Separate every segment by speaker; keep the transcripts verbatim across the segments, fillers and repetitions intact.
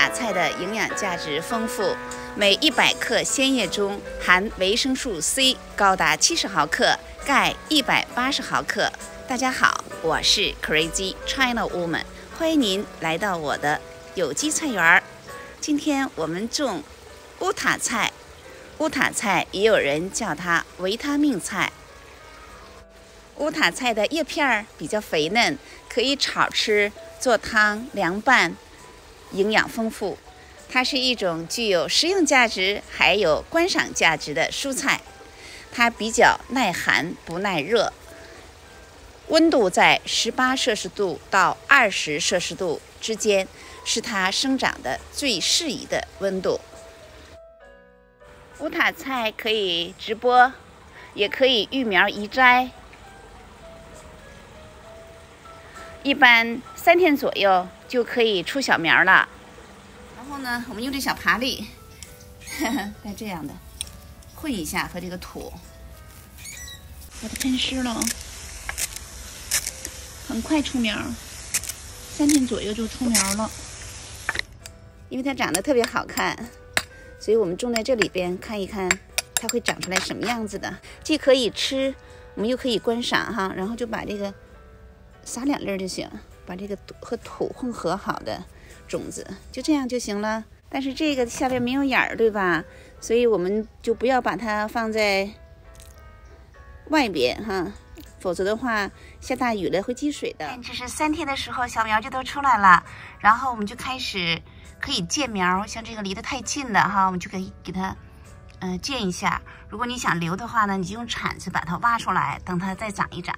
Speaker 1: 塔菜的营养价值丰富，每一百克鲜叶中含维生素 C 高达七十毫克，钙一百八十毫克。大家好，我是 Crazy China Woman， 欢迎您来到我的有机菜园。今天我们种乌塔菜，乌塔菜也有人叫它维他命菜。乌塔菜的叶片比较肥嫩，可以炒吃、做汤、凉拌，营养丰富。它是一种具有食用价值还有观赏价值的蔬菜。它比较耐寒不耐热，温度在十八摄氏度到二十摄氏度之间是它生长的最适宜的温度。乌塔菜可以直播，也可以育苗移栽。一般三天左右就可以出小苗了。然后呢，我们用这小爬犁，带这样的混一下和这个土，把它喷湿了，很快出苗，三天左右就出苗了。因为它长得特别好看，所以我们种在这里边看一看它会长出来什么样子的，既可以吃，我们又可以观赏哈。然后就把这个撒两粒就行，把这个和土混合好的种子就这样就行了。但是这个下边没有眼儿，对吧？所以我们就不要把它放在外边哈，否则的话下大雨了会积水的。这是三天的时候小苗就都出来了，然后我们就开始可以见苗，像这个离得太近的哈，我们就可以给它呃见一下。如果你想留的话呢，你就用铲子把它挖出来，等它再长一长。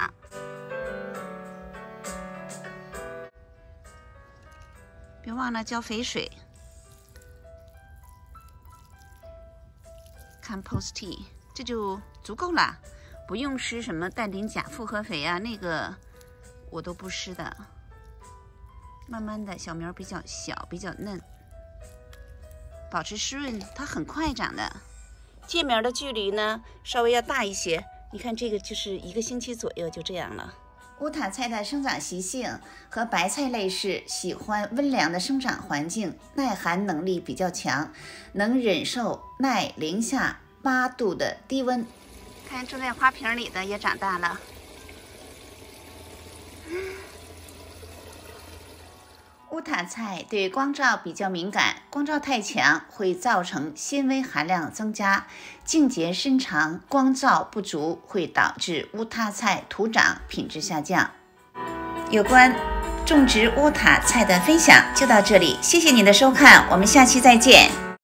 Speaker 1: 别忘了浇肥水 ，compost tea， 这就足够了，不用施什么氮磷钾复合肥啊，那个我都不施的。慢慢的，小苗比较小，比较嫩，保持湿润，它很快长的。见苗的距离呢，稍微要大一些。你看这个就是一个星期左右就这样了。乌塔菜的生长习性和白菜类似，喜欢温凉的生长环境，耐寒能力比较强，能忍受耐零下八度的低温。看种在花瓶里的也长大了。乌塔菜对光照比较敏感，光照太强会造成纤维含量增加，茎节伸长，光照不足会导致乌塔菜土长品质下降。有关种植乌塔菜的分享就到这里，谢谢您的收看，我们下期再见。